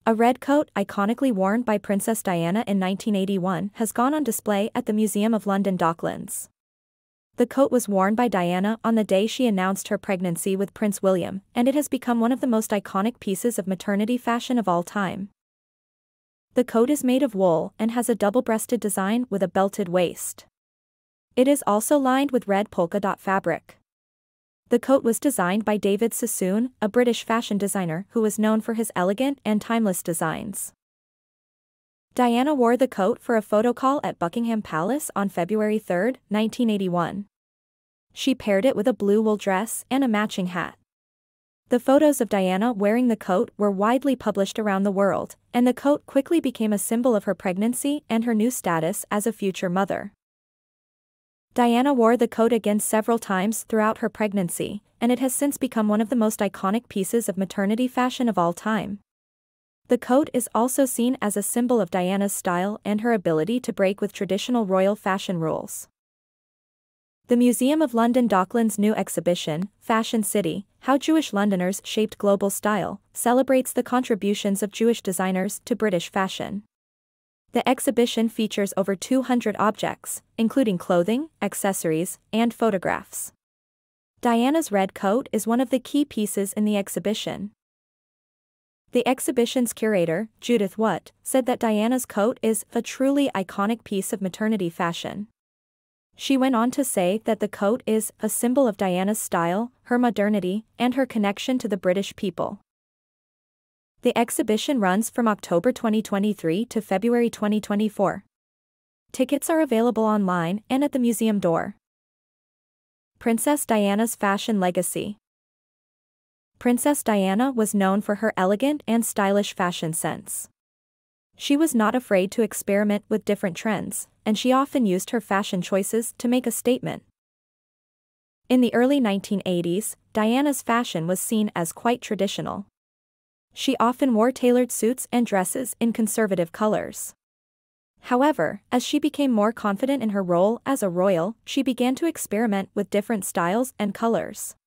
A red coat iconically worn by Princess Diana in 1981 has gone on display at the Museum of London Docklands. The coat was worn by Diana on the day she announced her pregnancy with Prince William, and it has become one of the most iconic pieces of maternity fashion of all time. The coat is made of wool and has a double-breasted design with a belted waist. It is also lined with red polka dot fabric. The coat was designed by David Sassoon, a British fashion designer who was known for his elegant and timeless designs. Diana wore the coat for a photo call at Buckingham Palace on February 3, 1981. She paired it with a blue wool dress and a matching hat. The photos of Diana wearing the coat were widely published around the world, and the coat quickly became a symbol of her pregnancy and her new status as a future mother. Diana wore the coat again several times throughout her pregnancy, and it has since become one of the most iconic pieces of maternity fashion of all time. The coat is also seen as a symbol of Diana's style and her ability to break with traditional royal fashion rules. The Museum of London Docklands' new exhibition, Fashion City: How Jewish Londoners Shaped Global Style, celebrates the contributions of Jewish designers to British fashion. The exhibition features over 200 objects, including clothing, accessories, and photographs. Diana's red coat is one of the key pieces in the exhibition. The exhibition's curator, Judith Watt, said that Diana's coat is a truly iconic piece of maternity fashion. She went on to say that the coat is a symbol of Diana's style, her modernity, and her connection to the British people. The exhibition runs from October 2023 to February 2024. Tickets are available online and at the museum door. Princess Diana's fashion legacy. Princess Diana was known for her elegant and stylish fashion sense. She was not afraid to experiment with different trends, and she often used her fashion choices to make a statement. In the early 1980s, Diana's fashion was seen as quite traditional. She often wore tailored suits and dresses in conservative colors. However, as she became more confident in her role as a royal, she began to experiment with different styles and colors.